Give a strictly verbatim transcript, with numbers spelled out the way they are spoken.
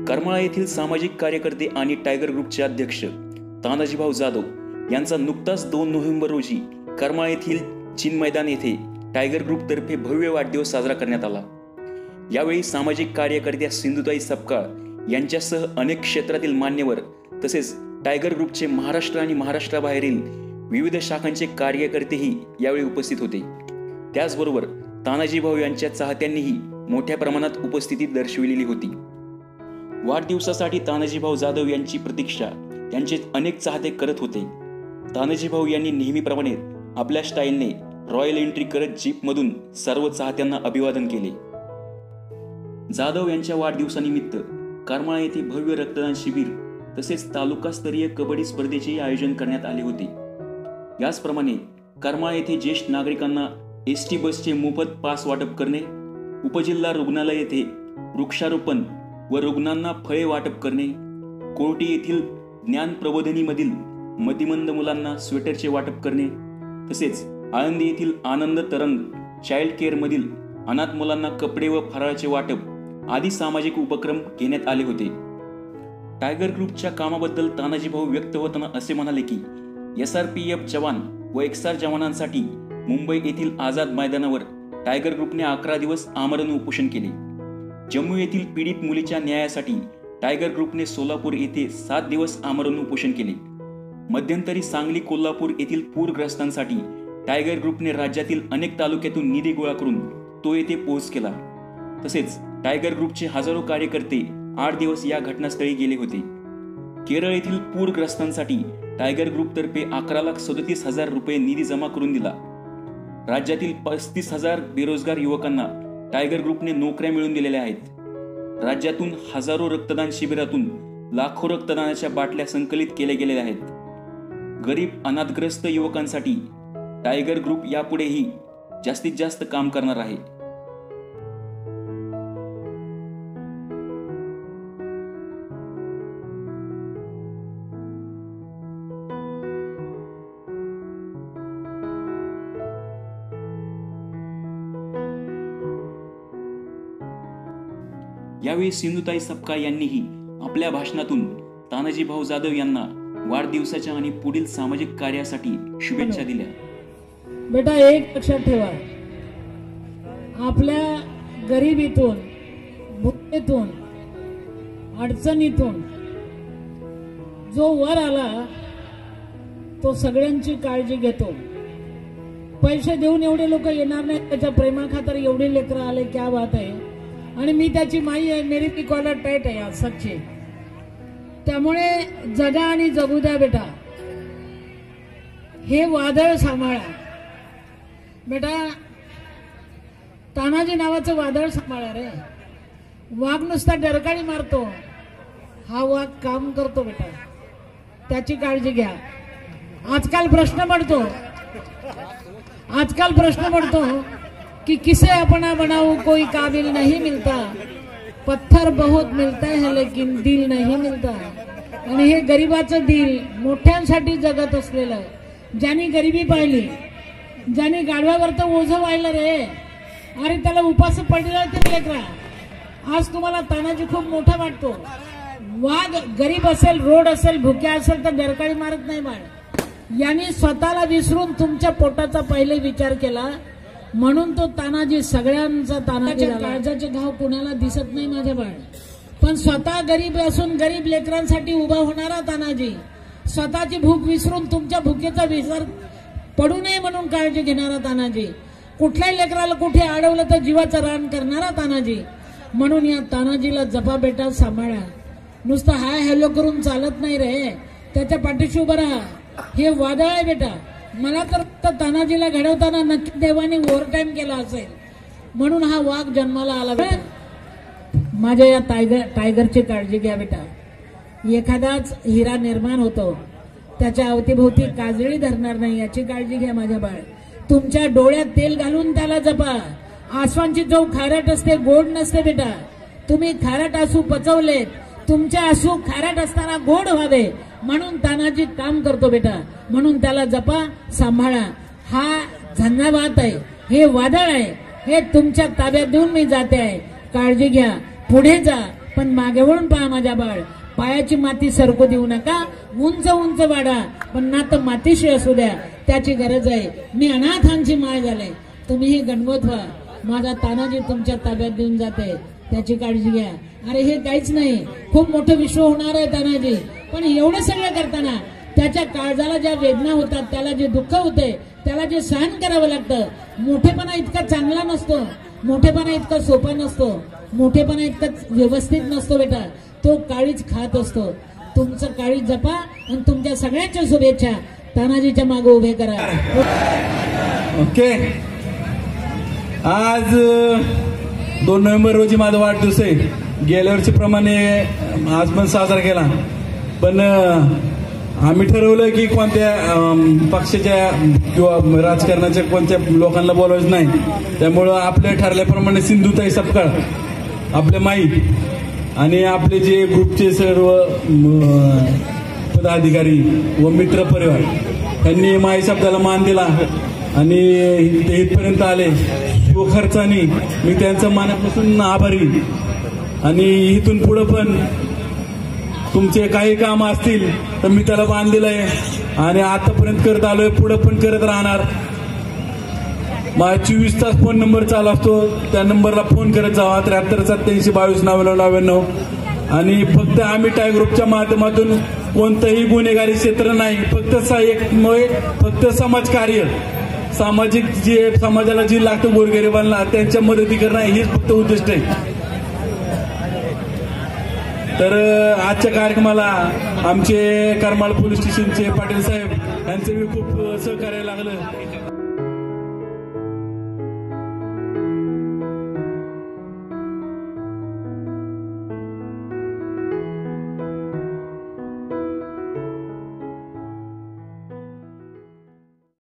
करमाळा येथील सामाजिक कार्यकर्ते आणि टायगर ग्रुपचे अध्यक्ष तानाजीभाऊ जाधव यांचा नुकताच दोन नोव्हेंबर रोजी करमाळा येथील चीन मैदान येथे टायगर ग्रुप तर्फे भव्य वाढदिवस साजरा करण्यात आला। यावेळी सामाजिक कार्यकर्त्या सिंधुताई सपकाळ यांच्यासह अनेक क्षेत्रातील मान्यवर तसेच टायगर ग्रुपचे महाराष्ट्र आणि महाराष्ट्राबाहेरील विविध शाखांचे कार्यकर्तेही यावेळी उपस्थित होते। त्याचबरोबर तानाजीभाऊ यांच्या चाहत्यांनीही मोठ्या प्रमाणात उपस्थिती दर्शविलेली होती। वाढदिवसासाठी तानाजीभाऊ जाधव यांची प्रतीक्षा त्यांचे अनेक चाहते करत होते। तानाजीभाऊ यांनी नेहमीप्रमाणे आपल्या स्टाईलने रॉयल एंट्री करत जीपमधून सर्व चाहत्यांना अभिवादन केले। जाधव यांच्या वाढदिवसानिमित्त करमाळा येथे भव्य रक्तदान शिबिर तसेच तालुकास्तरीय कबड्डी स्पर्धेचे आयोजन करण्यात आले होते। याचप्रमाणे करमाळा येथे ज्येष्ठ नागरिकांना एस टी बसचे मोफत पास वाटप करणे, उपजिल्हा रुग्णालय येथे वृक्षारोपण व रुग्णांना फळे वाटप करणे, कोर्टी येथील ज्ञान प्रबोधिनीमधील मतिमंद मुलांना स्वेटरचे वाटप करणे, तसेच आळंदी येथील आनंद तरंग चाइल्ड केअर मधील अनाथ मुलांना कपडे व फराळाचे वाटप आदी सामाजिक उपक्रम घेण्यात आले होते। टायगर ग्रुपच्या कामाबद्दल तानाजीभाऊ व्यक्त होताना असे म्हणाले की एस आर पी एफ जवान व एक्सआर जवानांसाठी मुंबई येथील आझाद मैदानावर टायगर ग्रुपने अकरा दिवस आमरण उपोषण केले। जम्मू येथील पीडित मुलीच्या न्यायासाठी टायगर ग्रुपने सोलापूर येथे सात दिवस आमरण उपोषण केले। मध्यंतरी सांगली कोल्हापूर येथील पूरग्रस्तांसाठी टायगर ग्रुपने राज्यातील अनेक तालुक्यातून निधी गोळा करून तो येथे पोहोच केला। तसेच टायगर ग्रुपचे हजारो कार्यकर्ते आठ दिवस या घटनास्थळी गेले होते। केरळ येथील पूरग्रस्तांसाठी टायगर ग्रुप तर्फे अकरा लाख सदतीस हजार रुपये निधी जमा करून दिला। राज्यातील पस्तीस हजार बेरोजगार युवकांना टायगर ग्रुपने नोकऱ्या मिळवून दिलेल्या आहेत। राज्यातून हजारो रक्तदान शिबिरातून लाखो रक्तदानाच्या बाटल्या संकलित केल्या गेलेल्या आहेत। गरीब अनाथग्रस्त युवकांसाठी टायगर ग्रुप यापुढेही जास्तीत जास्त काम करणार आहे। यावेळी सिंधुताई सपकाळ यांनीही आपल्या भाषणातून तानाजीभाऊ जाधव यांना वाढदिवसाच्या आणि पुढील सामाजिक कार्यासाठी शुभेच्छा दिल्या। बेटा, एक लक्षात ठेवा, आपल्या गरिबीतून, भुकेतून, अडचणीतून जो वर आला तो सगळ्यांची काळजी घेतो। पैसे देऊन एवढे लोक येणार नाही, त्याच्या प्रेमाखातर एवढे लेकरं आले, क्या बात आहे। आणि मी त्याची माई आहे, मेरी ती कॉलर टाईट आहे आज सच्ची। त्यामुळे जगा आणि जगू द्या बेटा, हे वादळ सांभाळा बेटा। तानाजी नावाचं वादळ सांभाळा रे। वाघ नुसता डरकाळी मारतो, हा वाघ काम करतो बेटा, त्याची काळजी घ्या। आजकाल प्रश्न पडतो आजकाल प्रश्न पडतो कि किसे अपना बनाऊं कोई काबिल नहीं मिलता, पत्थर बहुत मिलता है लेकिन दिल नहीं मिलता। आणि हे गरिबाचं दिल मोठ्यांसाठी जगत असलेलं, ज्यांनी गरिबी पाहिली, ज्यांनी गाढवावर तर ओझं वाहिलं रे, अरे त्याला उपास पडलेला ते लेकरा। आज तुम्हाला तानाजी खूप मोठा वाटतो, वाघ गरीब असेल, रोड असेल, भुक्या असेल तर डरकाळी मारत नाही बाळ। यांनी स्वतःला विसरून तुमच्या पोटाचा पहिले विचार केला, म्हणून तो तानाजी सगळ्यांचा तानाजी। काळजाचे घाव कुणाला दिसत नाही माझ्या बाळ, पण स्वतः गरीब असून गरीब लेकरांसाठी उभा होणारा तानाजी, स्वतःची भूक विसरून तुमच्या भुकेचा विसर पडू नये म्हणून काळजी घेणारा तानाजी, कुठल्याही लेकराला कुठे अडवलं तर जीवाचं रान करणारा तानाजी। म्हणून या तानाजीला जपा बेटा, सांभाळा। नुसतं हाय हॅलो करून चालत नाही रे, त्याच्या पाठीशी उभं राहा। हे वादळ आहे बेटा। मला तर तानाजीला घडवताना नक्की देवाने ओव्हर टाइम केला असेल, म्हणून हा वाघ जन्माला आला बेटा। माझ्या या टायगर टायगरची काळजी घ्या बेटा। एखादाच हिरा निर्माण होतो, त्याच्या अवतीभोवती काजळी धरणार नाही याची काळजी घ्या माझ्या बाळ। तुमच्या डोळ्यात तेल घालून त्याला जपा। आसवांची चव खारट असते, गोड नसते बेटा। तुम्ही खारट आसू पचवलेत, तुमचे आसू खारट असताना गोड व्हावे म्हणून तानाजी काम करतो बेटा। म्हणून त्याला जपा, सांभाळा। हा झंझावात आहे, हे वादळ आहे, हे तुमच्या ताब्यात देऊन मी जाते आहे। काळजी घ्या, पुढे जा, पण मागे वळून पहा माझ्या बाळ, पायाची माती सरकू देऊ नका, उंच उंच वाढा, पण नातं मातीशी असू द्या, त्याची गरज आहे. मी अनाथांची माळ झाले, तुम्ही हे गणगोत व्हा. माझा तानाजी तुमच्या ताब्यात देऊन जाते, त्याची काळजी घ्या. अरे हे काहीच नाही, खूप मोठं विश्व होणार आहे तानाजी. पण एवढं सगळं करताना त्याच्या काळजाला ज्या वेदना होतात, त्याला जे दुःख होते, त्याला जे सहन करावं लागतं. मोठेपणा इतका चांगला नसतो, मोठेपणा इतका सोपा नसतो, मोठेपणा इतका व्यवस्थित नसतो बेटा. तो काळीच खात असतो. तुमचं काळीच जपा आणि तुमच्या सगळ्यांच्या शुभेच्छा तानाजीच्या मागे उभे करा. ओके, आज दोन नोव्हेंबर रोजी माझा वाढदिवस आहे. गेल्या वर्षीप्रमाणे आज पण साजरा केला, पण आम्ही ठरवलं की कोणत्या पक्षाच्या किंवा राजकारणाच्या कोणत्या लोकांना बोलायचं नाही. त्यामुळं आपल्या ठरल्याप्रमाणे सिंधुताई सपकाळ, आपल्या माई आणि आपले जे ग्रुपचे सर्व पदाधिकारी व मित्र परिवार यांनी माई शब्दाला मान दिला आणि ते इथपर्यंत आले. स्वखर्चाने मी त्यांचं मनापासून आभारी. आणि इथून पुढे पण तुमचे काही काम असतील तर मी त्याला बांधलेलं आहे आणि आतापर्यंत करत आलोय, पुढे पण करत राहणार. माझा चोवीस तास फोन नंबर चालू असतो, त्या नंबरला फोन करत जावा, त्र्याहत्तर सत्याऐंशी बावीस नव्याण्णव नव्याण्णव. आणि फक्त आम्ही टायगर ग्रुपच्या माध्यमातून कोणतंही गुन्हेगारी क्षेत्र नाही, फक्त सहाय्यकमुळे फक्त समाजकार्य, सामाजिक जे समाजाला जे लागतं गोरगरिबांना त्यांच्या मदती करणं हेच फक्त उद्दिष्ट आहे. तर आजच्या कार्यक्रमाला आमचे करमाळ पोलीस स्टेशनचे पाटील साहेब यांचं मी खूप सहकार्य लागलं.